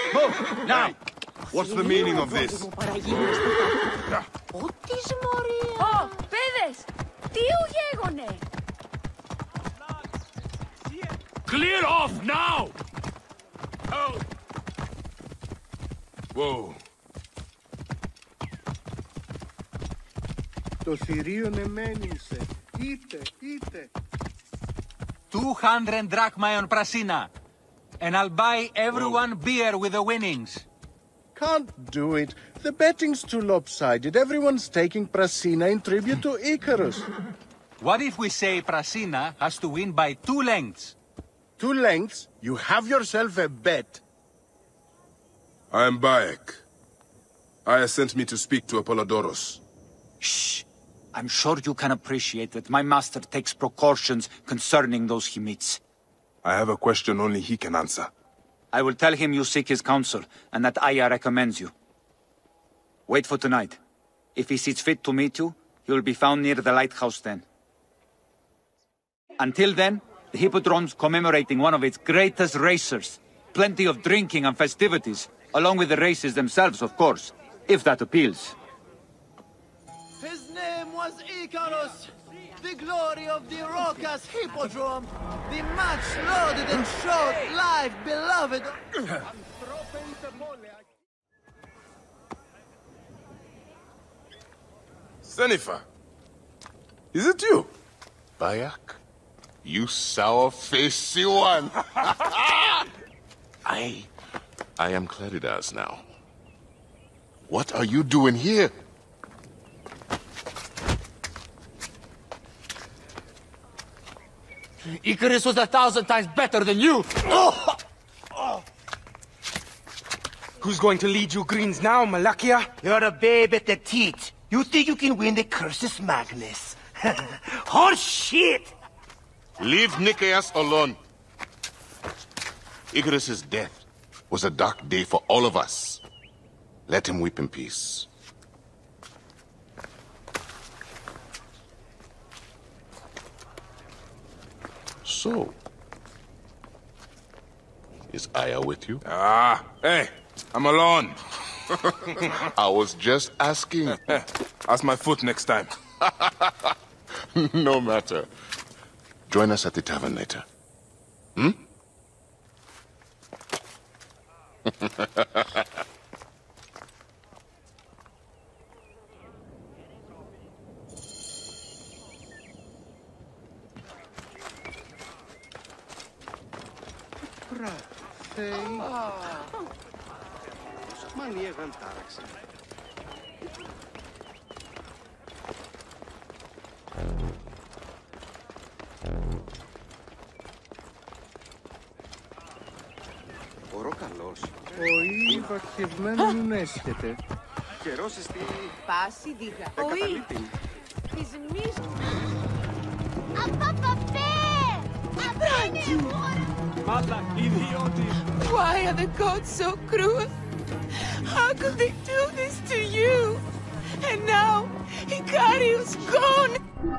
Move! Now! What's the meaning of this? Oh, παιδες! Τι ογέγονε! Clear off now! Oh! Whoa. Το θηρίον εμένησε. Είτε. 200 drachma on Prasina. And I'll buy everyone beer with the winnings. Can't do it. The betting's too lopsided. Everyone's taking Prasina in tribute to Icarus. What if we say Prasina has to win by 2 lengths? 2 lengths? You have yourself a bet. I am Bayek. Aya sent me to speak to Apollodoros. Shh. I'm sure you can appreciate that my master takes precautions concerning those he meets. I have a question only he can answer. I will tell him you seek his counsel, and that Aya recommends you. Wait for tonight. If he sees fit to meet you, he will be found near the lighthouse then. Until then, the Hippodrome's commemorating one of its greatest racers. Plenty of drinking and festivities, along with the races themselves, of course, if that appeals. His name was Icarus, the glory of the Raucous Hippodrome, the much-lauded and short-lived beloved... Sennifer, is it you? Bayek? You sour-faced one! I am Claridas now. What are you doing here? Icarus was 1,000 times better than you! Who's going to lead you greens now, Malakia? You're a babe at the teat. You think you can win the Cursus Magnus? Horse shit! Leave Nikeas alone. Icarus's death was a dark day for all of us. Let him weep in peace. So, is Aya with you? Hey, I'm alone. I was just asking. Ask my foot next time. No matter. Join us at the tavern later. Hmm? Μανία δεν τάραξε. Μπορώ καλός. Ο υπαρχευμένον έσχεται. Καιρός στη... Πάση δίγα. Εκαταλείπτην. Της μης... Μάλα, ιδιώτης. Why are the gods so cruel? How could they do this to you? And now, Icarius gone!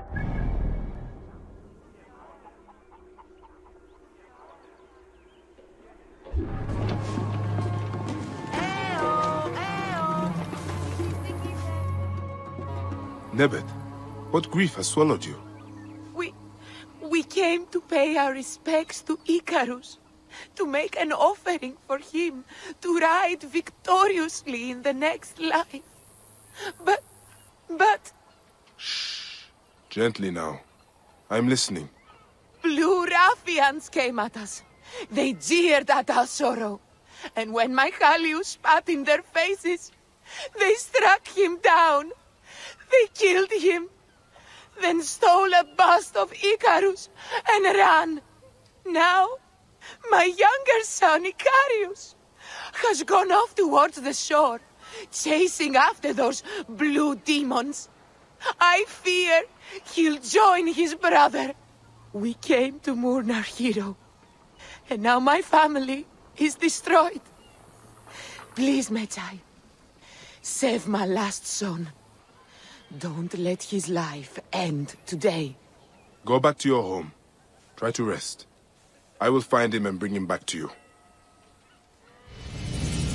Nebet, what grief has swallowed you? We came to pay our respects to Icarus, to make an offering for him to ride victoriously in the next life. But... Shh. Gently now. I'm listening. Blue ruffians came at us. They jeered at our sorrow. And when Michalius spat in their faces, they struck him down. They killed him. Then stole a bust of Icarus and ran. Now, my younger son, Icarius, has gone off towards the shore, chasing after those blue demons. I fear he'll join his brother. We came to mourn our hero, and now my family is destroyed. Please, Medjay, save my last son. Don't let his life end today. Go back to your home. Try to rest. I will find him and bring him back to you.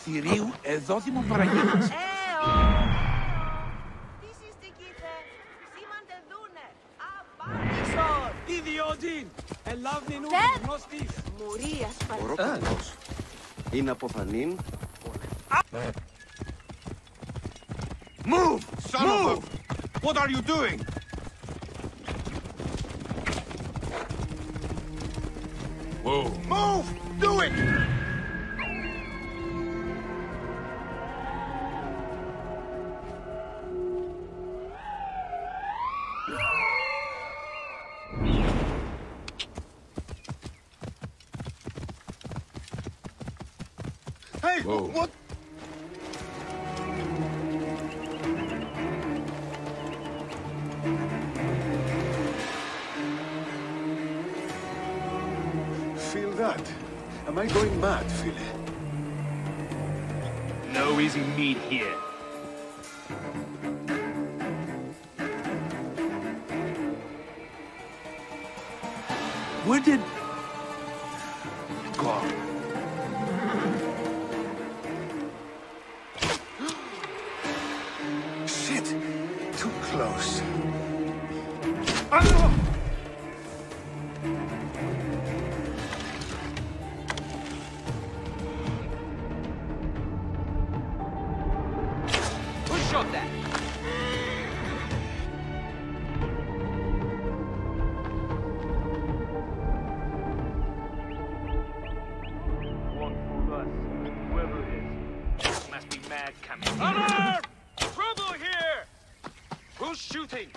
θηρίου εδόθημον παραγγείλας. Ιδιότην! Ελάβνη νου γνώστης! Μουρίας Ο Ροκαλός είναι από Φανίν. Move! Move! What are you doing? Whoa. Move! Do it! Hey, Whoa. what? Feel that? Am I going mad, Phil? No easy meat here. Where did... Go on. Shit! Too close. Ah! Who shot that? One for us, whoever it is. Must be mad coming. Alarm! Trouble here! Who's shooting?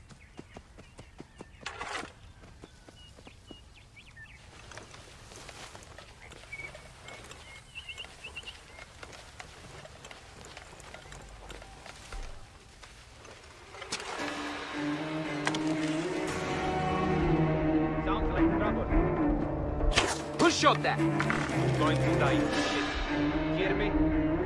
Sounds like trouble. Who shot that? Going to die. Shit. Hear me?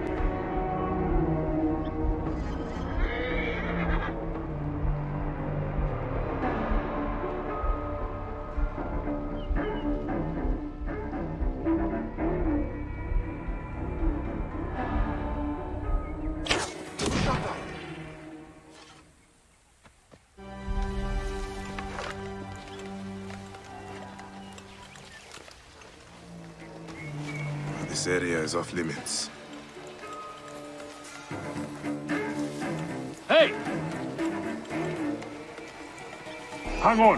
This area is off limits. Hey! Hang on!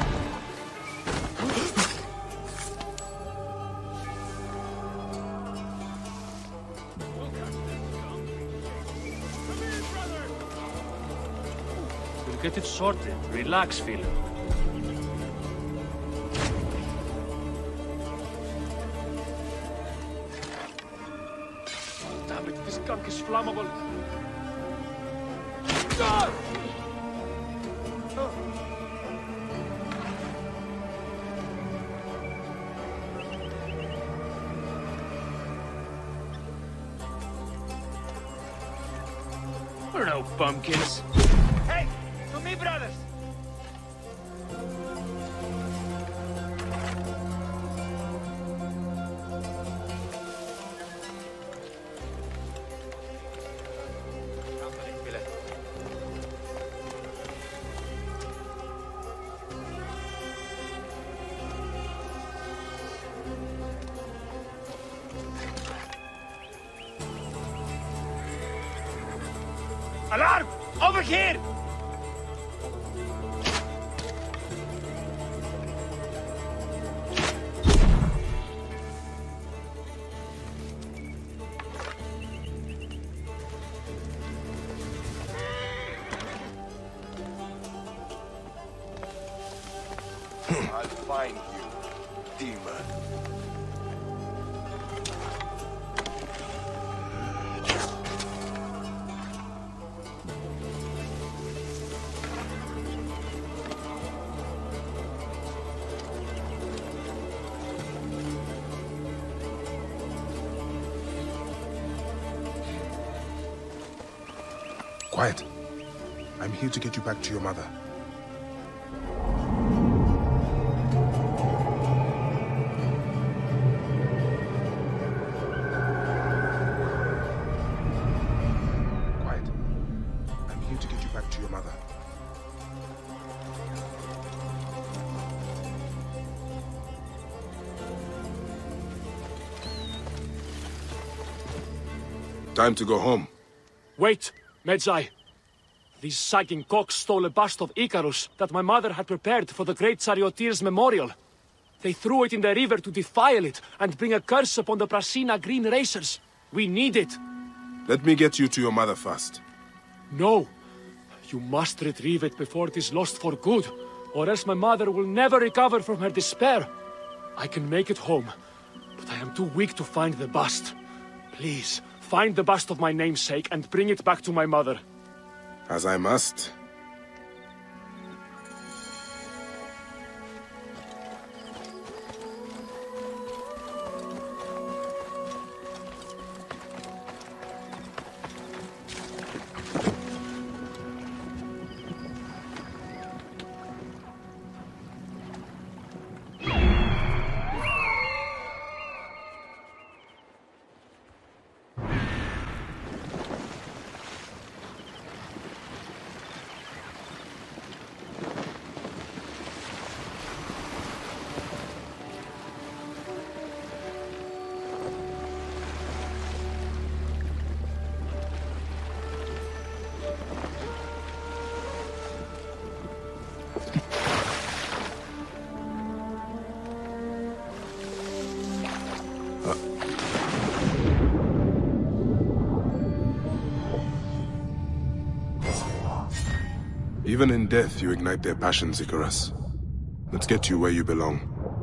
We'll get it sorted. Relax, Phil. Damn it, this gunk is flammable. We're no bumpkins. Hey! To me, brothers! Alarm! Over here! I'll find you, demon. Quiet. I'm here to get you back to your mother. Time to go home. Wait, Medjay. These sagging cocks stole a bust of Icarus that my mother had prepared for the great charioteer's memorial. They threw it in the river to defile it and bring a curse upon the Prasina Green Racers. We need it. Let me get you to your mother first. No. You must retrieve it before it is lost for good, or else my mother will never recover from her despair. I can make it home, but I am too weak to find the bust. Please, find the bust of my namesake and bring it back to my mother. As I must. Even in death, you ignite their passions, Icarus. Let's get you where you belong.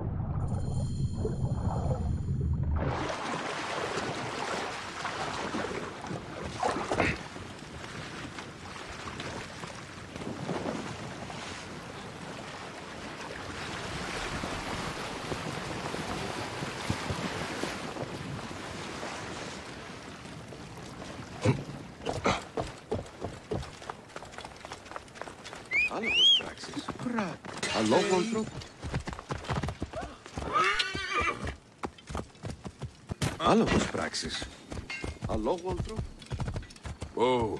Άλογος πράξης. Αλόγου ανθρώπου. Whoa.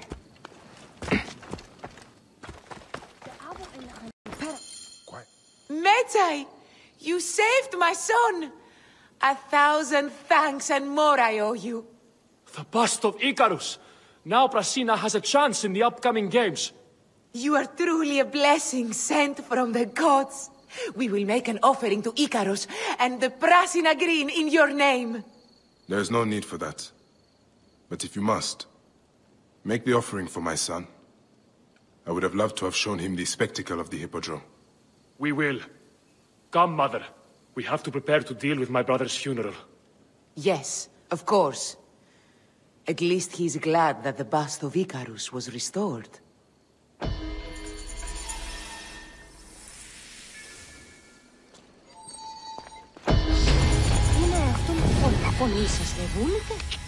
Medjay, you saved my son. 1,000 thanks and more I owe you. The bust of Icarus! Now Prasina has a chance in the upcoming games. You are truly a blessing sent from the gods. We will make an offering to Icarus and the Prasina Green in your name. There is no need for that. But if you must, make the offering for my son. I would have loved to have shown him the spectacle of the Hippodrome. We will. Come, Mother. We have to prepare to deal with my brother's funeral. Yes, of course. At least he's glad that the bust of Icarus was restored. Είναι αυτό με φωνή σας, δεν βούλετε?